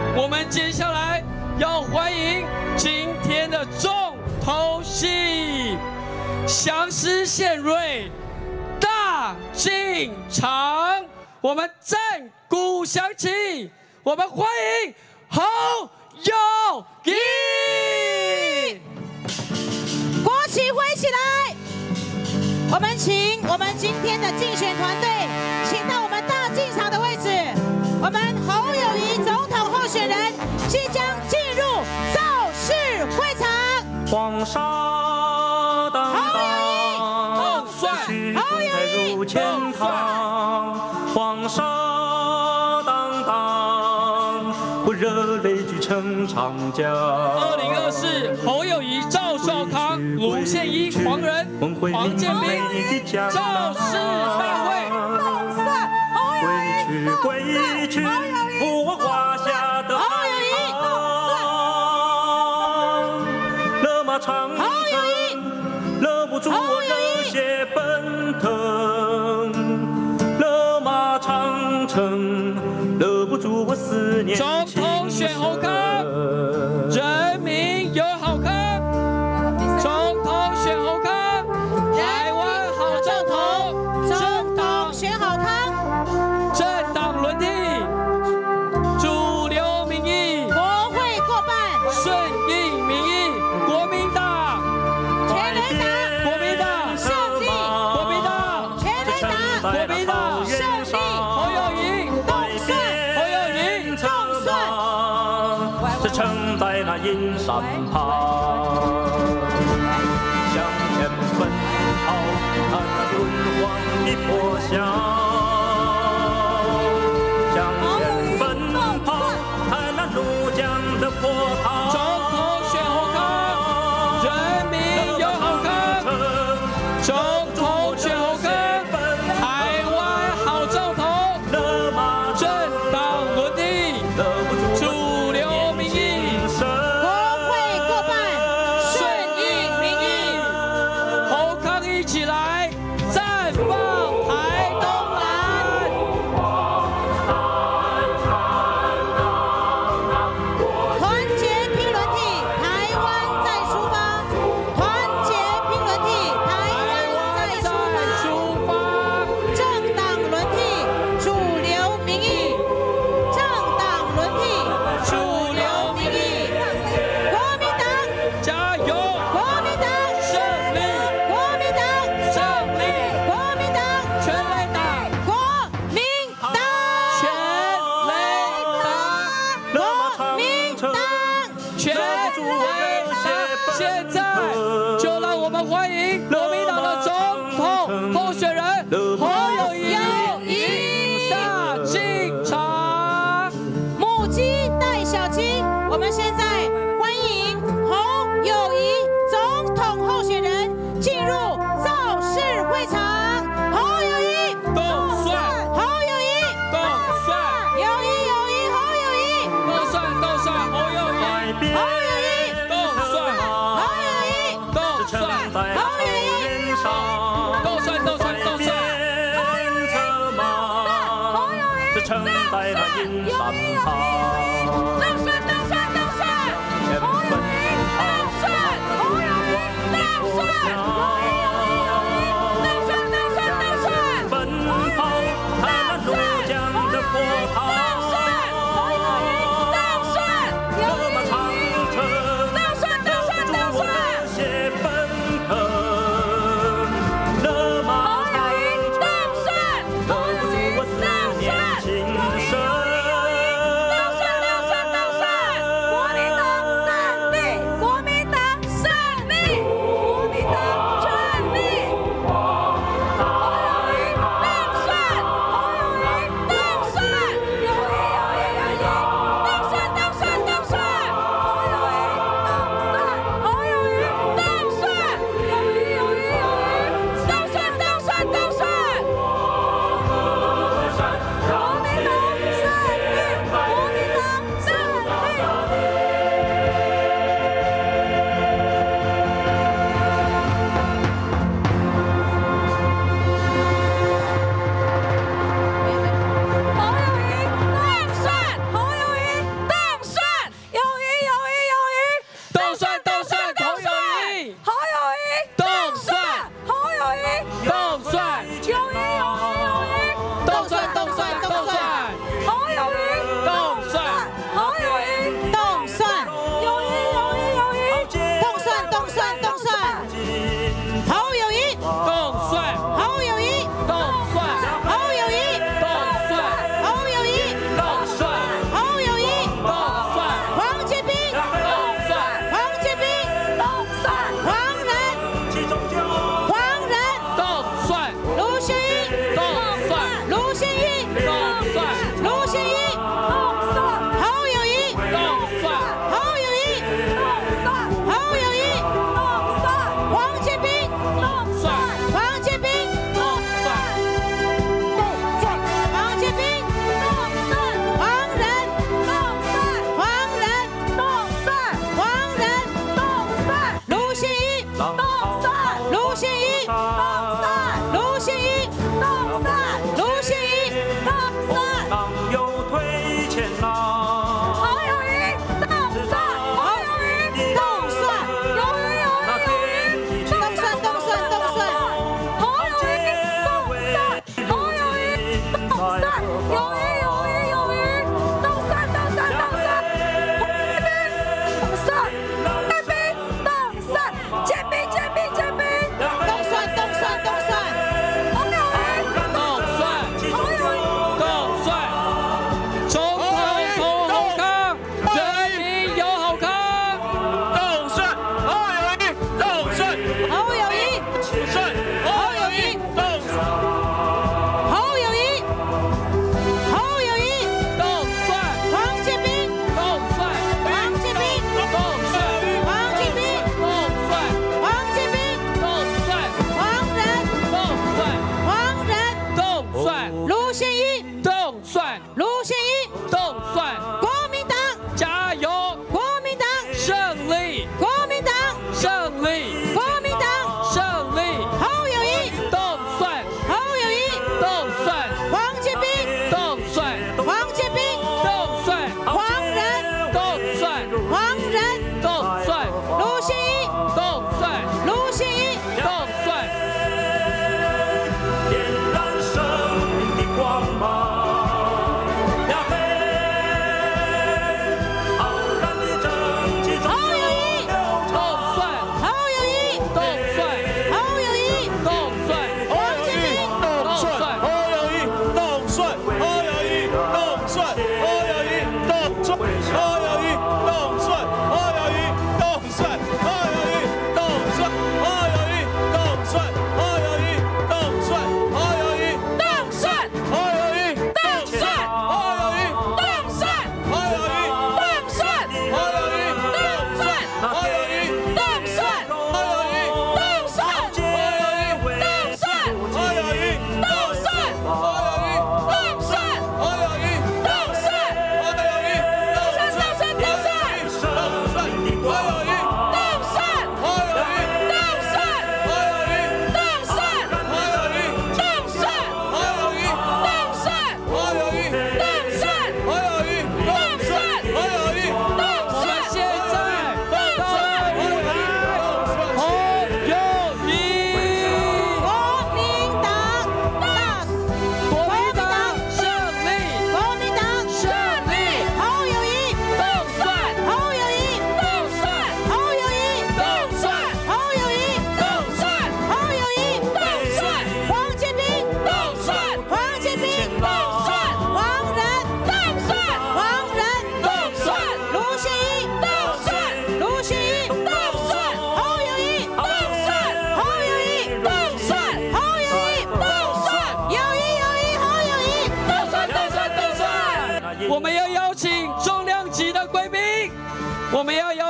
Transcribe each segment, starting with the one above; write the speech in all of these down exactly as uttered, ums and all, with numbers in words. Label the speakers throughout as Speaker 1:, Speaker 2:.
Speaker 1: 我们接下来要欢迎今天的重头戏——降师献瑞大进场。我们战鼓响起，我们欢迎侯友宜。
Speaker 2: 国旗挥起来！我们请我们今天的竞选团队，请到我们大进场的位置。我们侯友宜总统候选人即将进入造势会场。
Speaker 3: 黄沙当当，侯友宜入前堂。黄沙当当，不热泪俱成长江。
Speaker 1: 二零二四侯友宜、赵少康、卢宪一、黄仁、黄建斌造势大会。
Speaker 3: 归去归去，复我华夏的海洋。勒马长城，勒不住我热血奔腾。勒马长城，勒不住我思念。
Speaker 1: 总统选侯康，人民有好康。总统选侯康，台湾好总统。
Speaker 2: 总统选好康，
Speaker 1: 政党轮替，主流民意，
Speaker 2: 国会过半，
Speaker 1: 顺应民意，国民党，
Speaker 2: 全雷打，
Speaker 1: 国民党
Speaker 2: 胜利，
Speaker 1: 国民党，
Speaker 2: 全雷打，
Speaker 1: 国民党
Speaker 2: 胜利，
Speaker 1: 侯友宜，
Speaker 2: 动算，
Speaker 1: 侯友宜，
Speaker 2: 动算，
Speaker 3: 是撑在那银山旁。向前奔跑，看那敦煌的破晓。向前奔跑，看那怒江的波涛。
Speaker 1: 总统选侯康，人民有好康。总统选侯康，台湾好总统。政党轮替，主流民意，
Speaker 2: 国会过半，
Speaker 1: 顺应民意。侯康一起来，绽放台东蓝。
Speaker 2: 团结拼轮替，台湾再出发。团结拼轮替，台湾再出发。
Speaker 1: 出发，
Speaker 2: 政党轮替，主流民意。政党轮替，
Speaker 1: 主流民意，
Speaker 2: 国民党，
Speaker 1: 加油！
Speaker 2: 国民党，
Speaker 1: 胜利！
Speaker 2: 国民党，
Speaker 1: 胜利！
Speaker 2: 国民党，
Speaker 1: 全垒打！
Speaker 2: 国民党，
Speaker 1: 全垒打！
Speaker 2: 国民党。
Speaker 1: 全垒打！现在就让我们欢迎国民党的总统候选人侯友宜大进场。
Speaker 2: 母鸡带小鸡，我们现在欢迎侯友宜总统候选人进入造势会场。侯友宜，
Speaker 1: 动算，
Speaker 2: 侯友宜，
Speaker 1: 动算，
Speaker 2: 友谊友谊，侯友宜，
Speaker 1: 动算，动算，侯友宜，
Speaker 2: 侯友宜，
Speaker 1: 动算，
Speaker 2: 侯友宜，
Speaker 1: 动算，
Speaker 2: 侯友宜，
Speaker 1: 动算，动算，动算。
Speaker 3: 是撑在那银山旁。
Speaker 2: 动算动算动算，侯友宜，动算，侯友宜，动算，侯友宜，动算动算动算。
Speaker 3: 奔跑，看那怒江的波涛。
Speaker 2: 侯友宜，动算，
Speaker 3: 勒马长城，
Speaker 2: 动算动算动
Speaker 3: 我
Speaker 2: 算。
Speaker 3: 热血奔腾。勒马长城，勒不住我思念情深。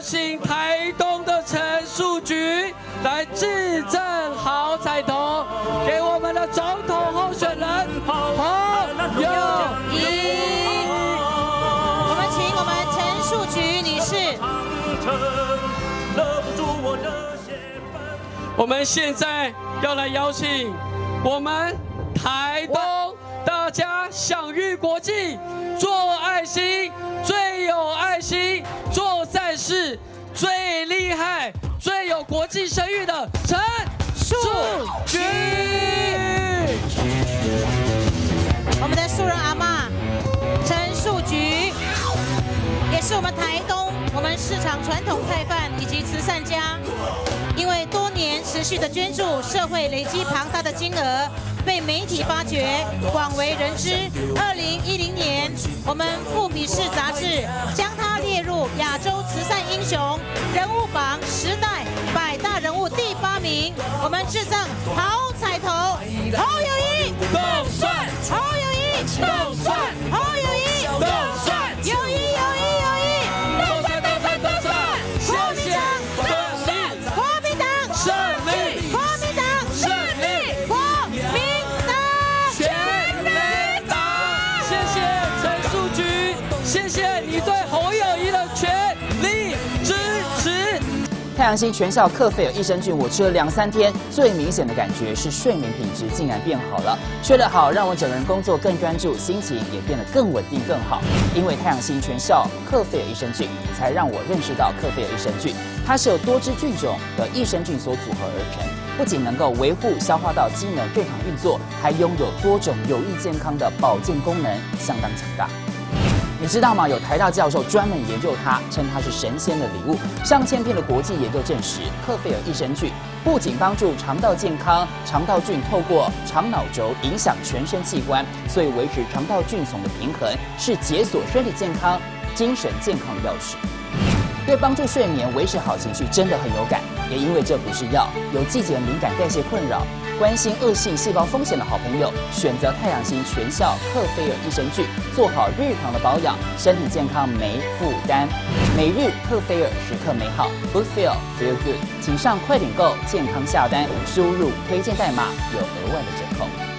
Speaker 1: 请台东的陈树菊来致赠好彩头给我们的总统候选人侯友宜。
Speaker 2: 我们请我们陈树菊女士。
Speaker 1: 我们现在要来邀请我们台东大家享誉国际，做爱心最有爱心，做善事最厉害，最有国际声誉的陈树菊。
Speaker 2: 我们的素人阿嬷陈树菊，也是我们台东我们市场传统菜贩以及慈善家，因为多年持续的捐助，社会累积庞大的金额，被媒体发掘，广为人知。二零一零年，我们富比士杂志将他列入亚洲慈善英雄人物榜时代百大人物第八名。我们致赠好彩头，侯友宜
Speaker 1: 动算，
Speaker 2: 侯友宜
Speaker 1: 动算，
Speaker 2: 侯友宜
Speaker 1: 动算，
Speaker 2: 友谊友谊友谊，
Speaker 1: 动算动算动算，谢谢
Speaker 2: 国民党
Speaker 1: 胜利，
Speaker 2: 国民党
Speaker 1: 胜利，
Speaker 2: 国民党
Speaker 1: 全民党，谢谢陈树菊，谢谢你对侯友宜的全力支持。
Speaker 4: 太阳星全效克菲尔益生菌，我吃了两三天，最明显的感觉是睡眠品质竟然变好了。睡得好，让我整个人工作更专注，心情也变得更稳定更好。因为太阳星全效克菲尔益生菌，才让我认识到克菲尔益生菌，它是由多支菌种的益生菌所组合而成，不仅能够维护消化道机能正常运作，还拥有多种有益健康的保健功能，相当强大。你知道吗？有台大教授专门研究它，称它是神仙的礼物。上千篇的国际研究证实，克菲尔益生菌不仅帮助肠道健康，肠道菌透过肠脑轴影响全身器官，所以维持肠道菌丛的平衡是解锁身体健康、精神健康的钥匙。对帮助睡眠、维持好情绪真的很有感。也因为这不是药，有季节敏感、代谢困扰、关心恶性细胞风险的好朋友，选择太阳星全效克菲尔益生菌，做好日常的保养，身体健康没负担。每日克菲尔，时刻美好 ，Good Feel Feel Good，请上快点购健康下单，输入推荐代码有额外的折扣。